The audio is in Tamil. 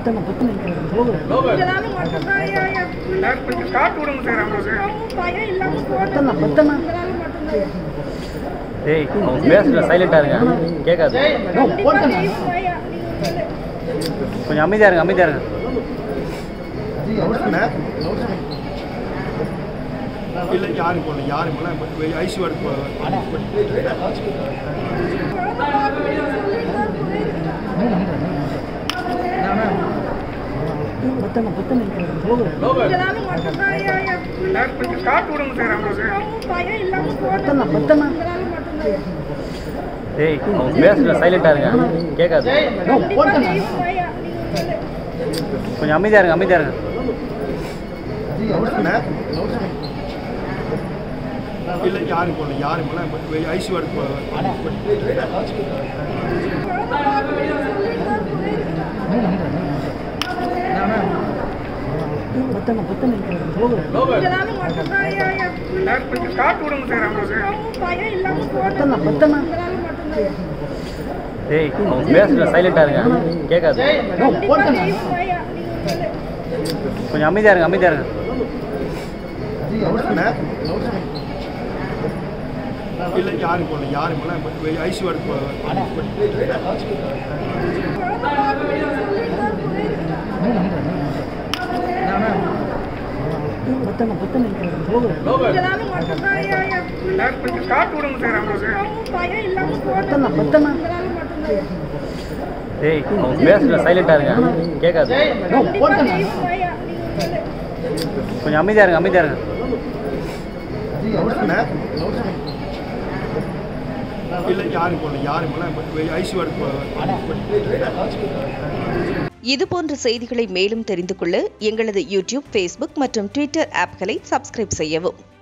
ஏய் பேசுற சைலண்டா இருங்க கேட்காது கொஞ்சம் அமைதியா இருங்க அமைதியா இருங்க இல்ல யாரும் போல யாரும் போல ஐசி வார்டு ஏய் பேசுற சைலண்டா இருங்க கேட்காது கொஞ்சம் அமைதியா இருங்க அமைதியா இருங்க இல்ல யாரும் போல யாரும் போல ஐசி வார்டு ஏய் பேசுற சைலண்டா இருங்க கேட்காது கொஞ்சம் அமைதியா இருங்க அமைதியா இருங்க இல்ல யாரும் போல யாரும் போல ஐசி வார்டு ஏய் பேசுற சைலண்டா இருங்க கேட்காது கொஞ்சம் அமைதியா இருங்க அமைதியா இருங்க இல்ல யாரும் போல யாரும் போல ஐசி வார்டு இதுபோன்ற செய்திகளை மேலும் தெரிந்து கொள்ள எங்களது யூடியூப், ஃபேஸ்புக் மற்றும் ட்விட்டர் ஆப்களை சப்ஸ்கிரைப் செய்யவும்.